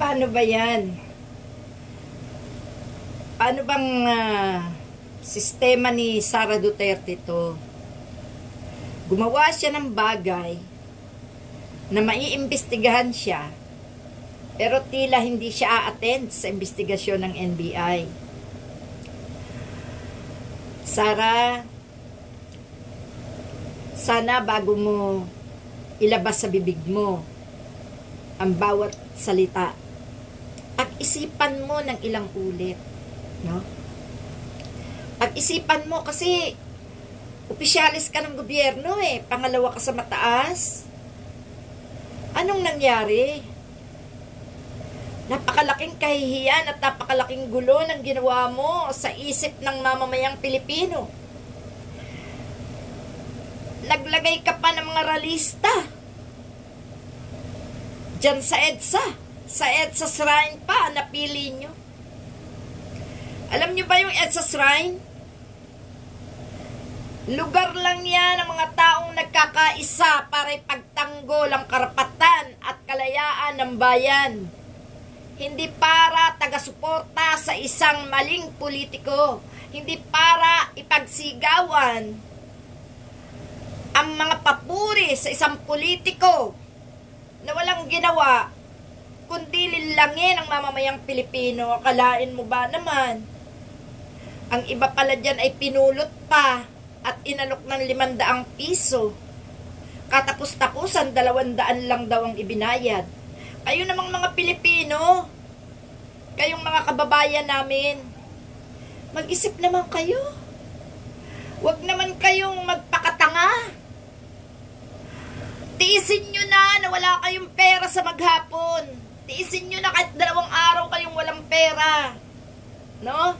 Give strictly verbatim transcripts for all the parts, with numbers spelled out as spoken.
Paano ba yan? Paano bang uh, sistema ni Sara Duterte to? Gumawa siya ng bagay na maiimbestigahan siya, pero tila hindi siya a-attend sa investigasyon ng N B I. Sara, sana bago mo ilabas sa bibig mo ang bawat salita, pag-isipan mo ng ilang ulit, no? Pag-isipan mo kasi opisyalis ka ng gobyerno eh, pangalawa ka sa mataas. Anong nangyari? Napakalaking kahihiyan at napakalaking gulo ng ginawa mo sa isip ng mamamayang Pilipino. Naglagay ka pa ng mga ralista diyan sa EDSA. Sa EDSA Shrine pa, napili nyo. Alam nyo ba yung EDSA Shrine? Lugar lang yan ng mga taong nagkakaisa para ipagtanggol ang karapatan at kalayaan ng bayan. Hindi para taga-suporta sa isang maling politiko. Hindi para ipagsigawan ang mga papuri sa isang politiko na walang ginawa kundi lilangin ang mamamayang Pilipino. Akalain mo ba naman? Ang iba pala dyan ay pinulot pa at inalok ng limandaang piso. Katapos-tapusan, dalawandaan lang daw ang ibinayad. Kayo namang mga Pilipino, kayong mga kababayan namin, mag-isip naman kayo. Huwag naman kayong magpakatanga. Tiisin nyo na na wala kayong pera sa maghapon. Tiisin nyo na kahit dalawang araw kayong walang pera. No?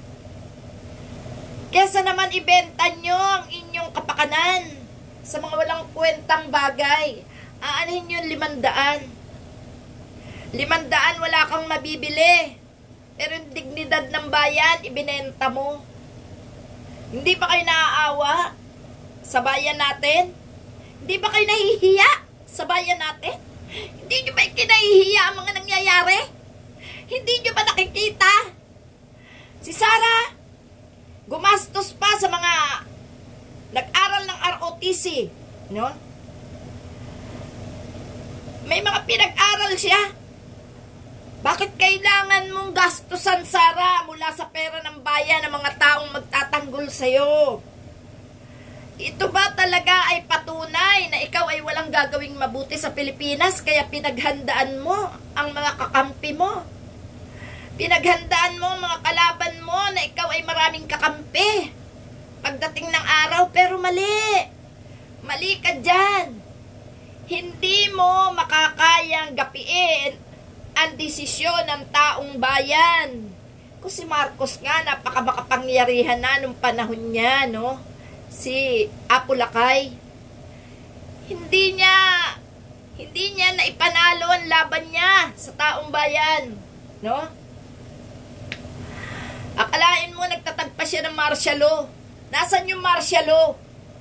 Kesa naman ibenta nyo ang inyong kapakanan sa mga walang kwentang bagay. Aanhin nyo limandaan. Limandaan wala kang mabibili. Pero yung dignidad ng bayan, ibinenta mo. Hindi ba kayo naaawa sa bayan natin? Hindi ba kayo nahihiya sa bayan natin? Hindi nyo ba kinahihiya ang mga nangyayari? Hindi nyo ba nakikita? Si Sara, gumastos pa sa mga nag-aral ng R O T C, no? May mga pinag-aral siya. Bakit kailangan mong gastusan, Sara, mula sa pera ng bayan ng mga taong magtatanggol sa'yo? Ito ba talaga ay patunay na ikaw ay walang gagawing mabuti sa Pilipinas kaya pinaghandaan mo ang mga kakampi mo? Pinaghandaan mo ang mga kalaban mo na ikaw ay maraming kakampi pagdating ng araw, pero mali. Mali ka dyan. Hindi mo makakayang gapiin ang desisyon ng taong bayan. Kung si Marcos nga, napaka-makapangyarihan na nung panahon niya, no? Si Apo Lakay. Hindi niya, hindi niya naipanalo ang laban niya sa taong bayan, no? Akalain mo nagtatagpa siya ng martial law. Nasaan yung martial law?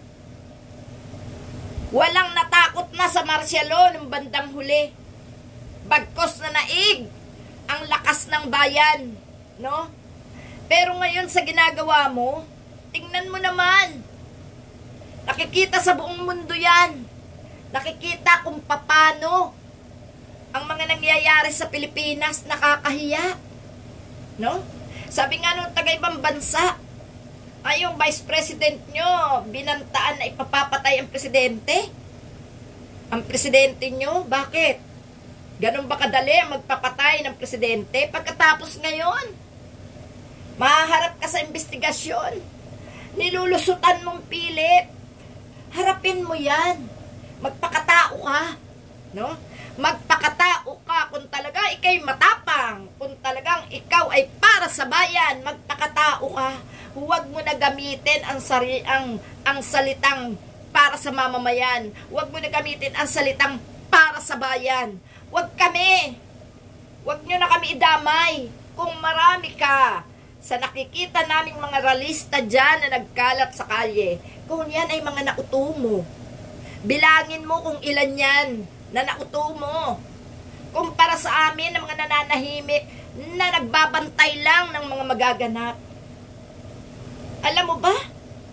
Walang natakot na sa martial law ng bandang huli. Bagkos na naig ang lakas ng bayan, no? Pero ngayon sa ginagawa mo, tingnan mo naman. Nakikita sa buong mundo yan. Nakikita kung paano ang mga nangyayari sa Pilipinas, nakakahiya, no? Sabi nga nung taga-ibang bansa, ay yung vice president nyo, binantaan na ipapapatay ang presidente. Ang presidente nyo, bakit? Ganun ba kadali magpapatay ng presidente? Pagkatapos ngayon, mahaharap ka sa investigasyon. Nilulusutan mong pilit. Harapin mo yan. Magpakatao ka. No? Magpakatao ka kung talaga ikay matapang. Kung talagang ikaw ay para sa bayan, magpakatao ka. Huwag mo na gamitin ang, sari, ang, ang salitang para sa mamamayan. Huwag mo na gamitin ang salitang para sa bayan. Huwag kami. Huwag nyo na kami idamay. Kung marami ka sa nakikita naming mga ralista dyan na nagkalat sa kalye, kung yan ay mga nauto mo, bilangin mo kung ilan yan na nauto mo. Kung para sa namin ng mga nananahimik na nagbabantay lang ng mga magaganap. Alam mo ba?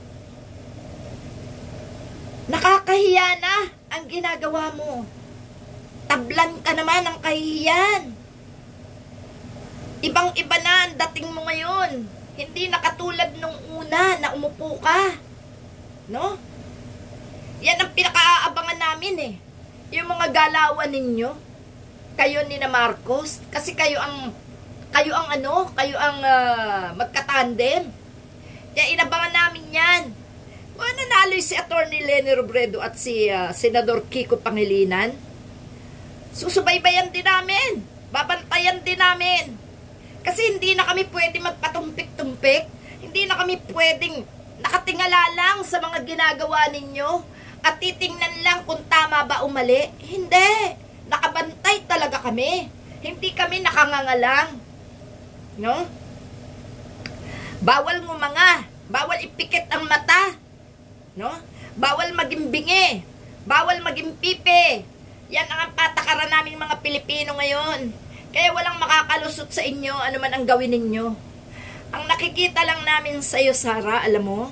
Nakakahiya na ang ginagawa mo. Tablan ka naman ng kahihiyan. Ibang-iba na ang dating mo ngayon. Hindi na katulad nung una na umupo ka. No? Yan ang pinaka-aabangan namin eh. Yung mga galawan ninyo, kayo ni na Marcos, kasi kayo ang, kayo ang ano, kayo ang uh, magkatandem. Kaya inabangan namin yan. Kung nanalo si Attorney Leni Robredo at si uh, Senador Kiko Pangilinan, susubaybayan din namin. Babantayan din namin. Kasi hindi na kami pwede magpatumpik-tumpik. Hindi na kami pwedeng nakatingala lang sa mga ginagawa ninyo at titingnan lang kung tama ba o mali. Hindi. Nakabantay talaga kami. Hindi kami nakangangalang. No? Bawal ngumanga. Bawal ipikit ang mata. No? Bawal maging bingi. Bawal maging pipi. Yan ang patakaran naming mga Pilipino ngayon. Kaya walang makakalusot sa inyo, ano man ang gawin ninyo. Ang nakikita lang namin sa iyo, Sara, alam mo,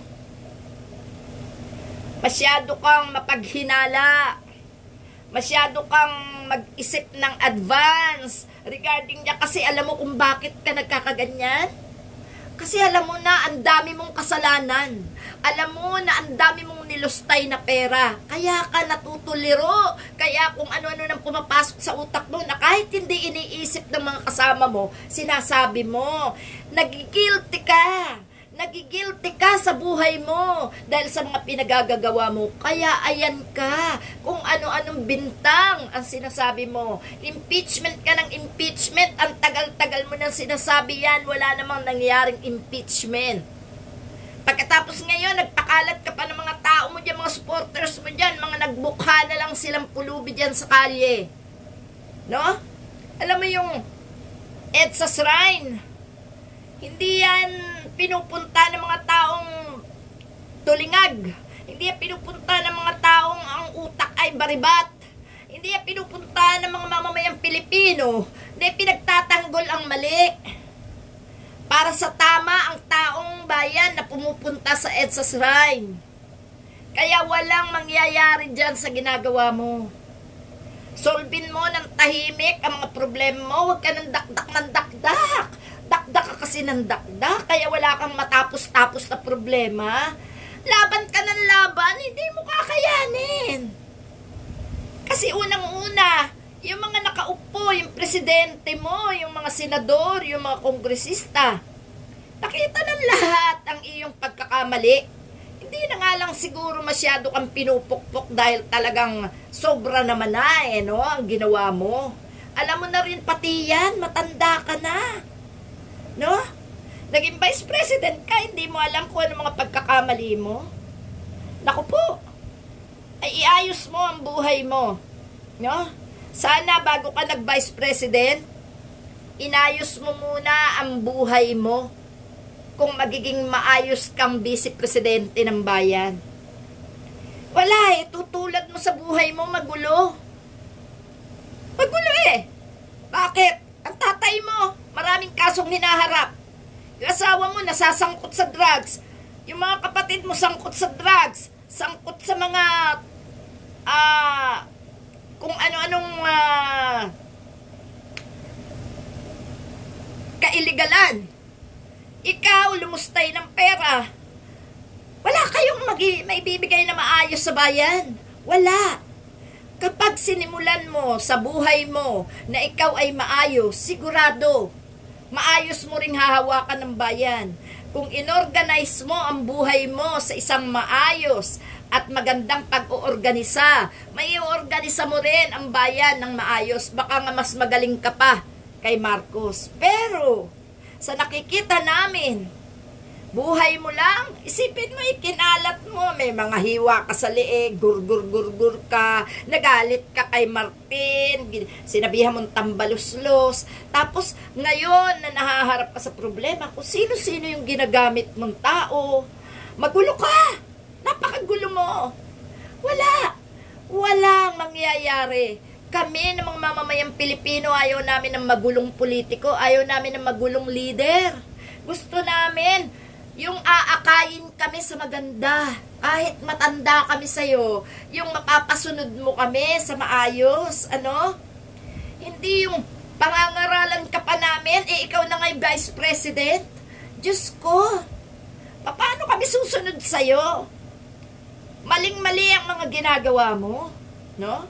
masyado kang mapaghinala. Masyado kang mag-isip ng advance regarding niya, kasi alam mo kung bakit ka nagkakaganyan? Kasi alam mo na ang dami mong kasalanan. Alam mo na ang dami mong nilustay na pera. Kaya ka natutuliro. Kaya kung ano-ano nang pumapasok sa utak mo na kahit hindi iniisip ng mga kasama mo, sinasabi mo. Nagigilty ka. Nagigilty ka sa buhay mo dahil sa mga pinagagagawa mo. Kaya ayan ka. Kung ano-anong bintang ang sinasabi mo. Impeachment ka ng impeachment. Ang tagal-tagal mo nang sinasabi yan. Wala namang nangyaring impeachment. Pagkatapos ngayon, nagpakalat ka pa ng mga tao mo dyan, mga supporters mo dyan, mga nagbukha na lang silang pulubi dyan sa kalye. No? Alam mo yung EDSA Shrine, hindi yan pinupunta ng mga taong tulingag. Hindi yan pinupunta ng mga taong ang utak ay baribat. Hindi yan pinupunta ng mga mamamayang Pilipino. Hindi pinagtatanggol ang mali. Para sa tama ang taong bayan na pumupunta sa EDSA Shrine. Kaya walang mangyayari dyan sa ginagawa mo. Solvin mo ng tahimik ang mga problema mo. Huwag ka ng dakdak ng dakdak. Dakdak ka kasi ng dakdak. Kaya wala kang matapos-tapos na problema. Laban ka ng laban, hindi mo kakayanin. Kasi unang-una, yung mga nakaupo, yung presidente mo, yung mga senador, yung mga kongresista, nakita ng lahat ang iyong pagkakamali. Hindi na nga lang siguro masyado kang pinupukpok dahil talagang sobra naman na eh, no, ang ginawa mo. Alam mo na rin pati yan, matanda ka na. No? Naging vice president ka, hindi mo alam kung ano mga pagkakamali mo. Naku po, ay iayos mo ang buhay mo. No? Sana bago ka nag-vice president, inayos mo muna ang buhay mo kung magiging maayos kang vice presidente ng bayan. Wala eh, tutulad mo sa buhay mo, magulo. Magulo eh. Bakit? Ang tatay mo, maraming kasong hinaharap. Yung asawa mo, nasasangkot sa drugs. Yung mga kapatid mo, sangkot sa drugs. Sangkot sa mga, ah, uh, kung ano-anong uh, kailigalan. Ikaw, lumustay ng pera. Wala kayong magi- maibibigay na maayos sa bayan. Wala. Kapag sinimulan mo sa buhay mo na ikaw ay maayos, sigurado, maayos mo ring hahawakan ng bayan. Kung inorganize mo ang buhay mo sa isang maayos at magandang pag-oorganisa, may organisa mo rin ang bayan ng maayos. Baka nga mas magaling ka pa kay Marcos. Pero, sa nakikita namin, buhay mo lang, isipin mo, ikinalat mo, may mga hiwa ka sa liig, gur-gur-gur-gur ka, nagalit ka kay Martin, sinabihan mong tambaluslos, tapos ngayon na nahaharap ka sa problema, kung sino-sino yung ginagamit mong tao, magulo ka, napakagulo mo, wala, walang mangyayari. Kami ng mga mamamayang Pilipino, ayaw namin ng magulong politiko, ayaw namin ng magulong leader. Gusto namin yung aakayin kami sa maganda. Kahit matanda kami sa'yo, yung mapapasunod mo kami sa maayos, ano? Hindi yung pangangaralan ka pa namin, eh ikaw na nga'y Vice President. Diyos ko, paano kami susunod sa'yo? Maling-mali ang mga ginagawa mo, no?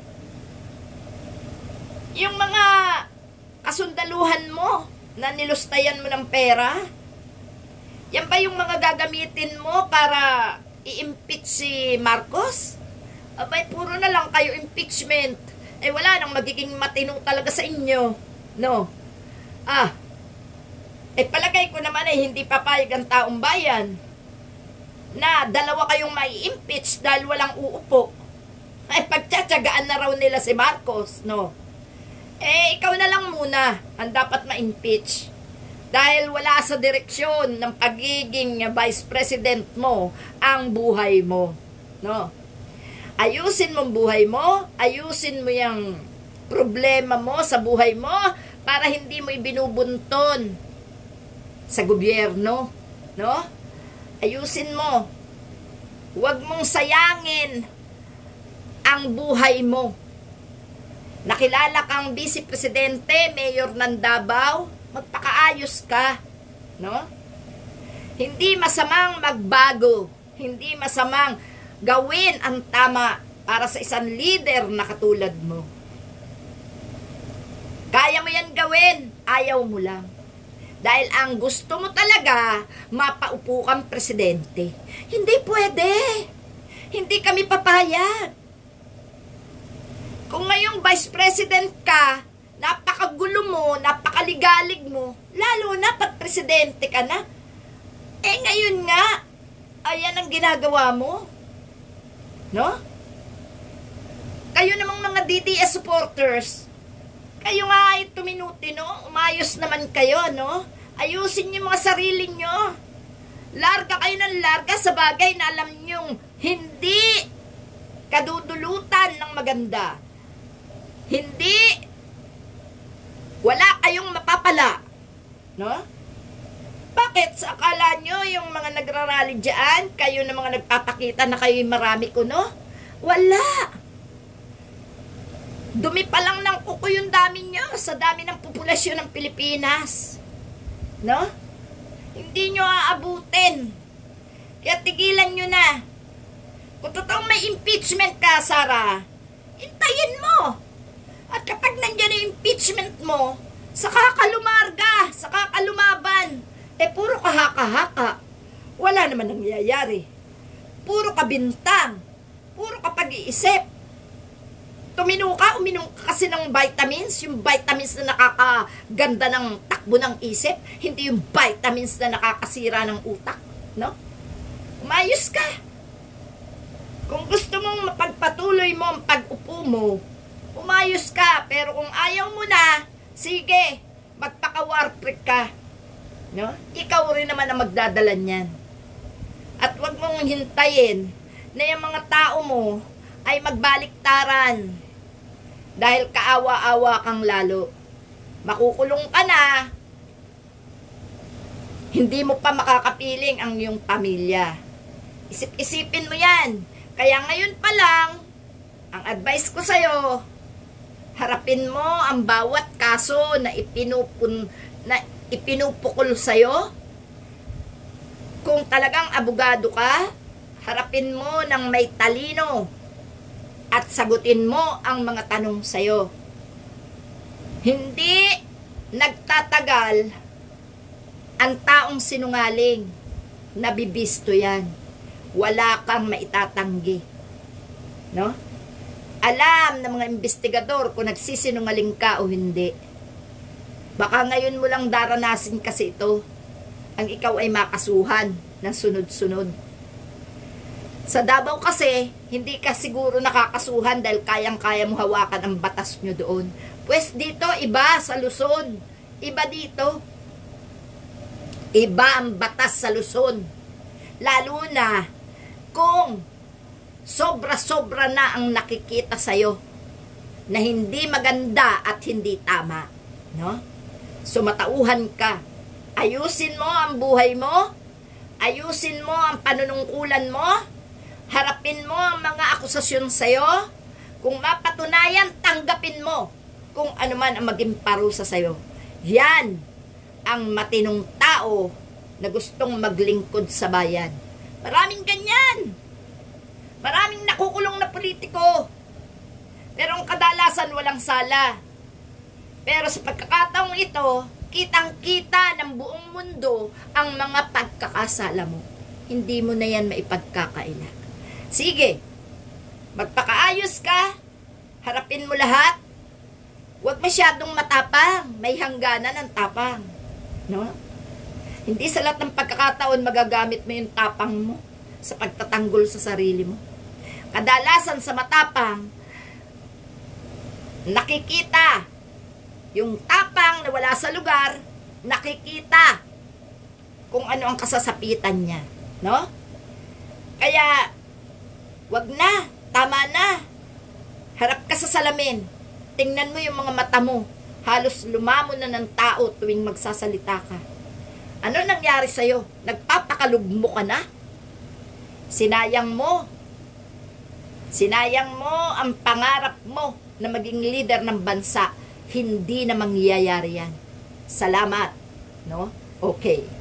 Yung mga kasundaluhan mo na nilustayan mo ng pera, yan ba yung mga gagamitin mo para i-impeach si Marcos? Abay, puro na lang kayo impeachment. Eh, wala nang magiging matino talaga sa inyo. No? Ah, eh, palagay ko naman ay hindi papayag ang taong bayan na dalawa kayong mai-impeach dahil walang uupo. Ay, pagtsatsagaan na raw nila si Marcos, no? Eh, ikaw na lang muna ang dapat ma-impeach. Dahil wala sa direksyon ng pagiging Vice President mo ang buhay mo. No? Ayusin mo ang buhay mo, ayusin mo yung problema mo sa buhay mo para hindi mo ibinubunton sa gobyerno. No? Ayusin mo. Huwag mong sayangin ang buhay mo. Nakilala kang Vice Presidente, Mayor ng Davao, magpakaayos ka, no? Hindi masamang magbago, hindi masamang gawin ang tama para sa isang leader na katulad mo. Kaya mo yan gawin, ayaw mo lang. Dahil ang gusto mo talaga, mapaupo kang presidente. Hindi pwede. Hindi kami papayag. Kung ngayong Vice President ka, napakagulo mo, napakaligalig mo, lalo na pag presidente ka na. Eh ngayon nga, ayan ang ginagawa mo. No? Kayo namang mga D D S supporters, kayo nga ay tuminuti, no? Umayos naman kayo, no? Ayusin niyo mga sarili nyo. Larga kayo ng larga sa bagay na alam nyong hindi kadudulutan ng maganda. Hindi wala kayong mapapala. No? Bakit? Sa akala nyo, yung mga nagrarally dyan, kayo na mga nagpapakita na kayo marami ko, no? Wala. Dumi pa lang ng kuko yung dami nyo sa dami ng populasyon ng Pilipinas. No? Hindi nyo aabutin. Kaya tigilan nyo na. Kung totoong may impeachment ka, Sara, hintayin mo. At kapag nandiyan yung impeachment mo, saka ka lumarga, saka ka lumaban, eh puro ka haka-haka. Wala naman nangyayari. Puro ka bintang. Puro ka pag-iisip. Tumino ka, uminom ka kasi ng vitamins, yung vitamins na nakakaganda ng takbo ng isip, hindi yung vitamins na nakakasira ng utak. No? Umayos ka. Kung gusto mong mapagpatuloy mo ang pag-upo mo, umayos ka, pero kung ayaw mo na, sige, magpaka-war freak ka. No? Ikaw rin naman ang magdadala niyan. At wag mong hintayin na yung mga tao mo ay magbaliktaran. Dahil kaawa-awa kang lalo. Makukulong ka na, hindi mo pa makakapiling ang iyong pamilya. Isip-isipin mo yan. Kaya ngayon pa lang, ang advice ko sa'yo, harapin mo ang bawat kaso na ipinupun na ipinupukol sa'yo. Kung talagang abogado ka, harapin mo ng may talino at sagutin mo ang mga tanong sa'yo. Hindi nagtatagal ang taong sinungaling. Nabibisto yan. Wala kang maitatanggi. No? Alam ng mga investigador kung nagsisinungaling ka o hindi. Baka ngayon mo lang daranasin kasi ito. Ang ikaw ay makasuhan ng sunod-sunod. Sa Davao kasi, hindi ka siguro nakakasuhan dahil kayang-kaya mo hawakan ang batas nyo doon. Pues dito, iba sa Luzon. Iba dito. Iba ang batas sa Luzon. Lalo na kung sobra-sobra na ang nakikita sa'yo. na hindi maganda at hindi tama, no? So matauhan ka. Ayusin mo ang buhay mo. Ayusin mo ang panunungkulan mo. Harapin mo ang mga akusasyon sa'yo. Kung mapatunayan, tanggapin mo kung ano man ang maging parusa sa'yo. Yan ang matinong tao na gustong maglingkod sa bayan. Maraming ganyan. Maraming nakukulong na politiko. Pero ang kadalasan walang sala. Pero sa pagkakataong ito, kitang-kita ng buong mundo ang mga pagkakasala mo. Hindi mo na yan maipagkakaila. Sige, magpakaayos ka, harapin mo lahat. Huwag masyadong matapang, may hangganan ang tapang. No? Hindi sa lahat ng pagkakataon magagamit mo yung tapang mo sa pagtatanggol sa sarili mo. Kadalasan sa matapang, nakikita yung tapang na wala sa lugar, nakikita kung ano ang kasasapitan niya. No? Kaya, wag na, tama na. Harap ka sa salamin. Tingnan mo yung mga mata mo. Halos lumamon na ng tao tuwing magsasalita ka. Ano nangyari sa'yo? Nagpapakalugmo ka na? Sinayang mo. Sinayang mo ang pangarap mo na maging leader ng bansa. Hindi na mangyayari yan. Salamat. No? Okay.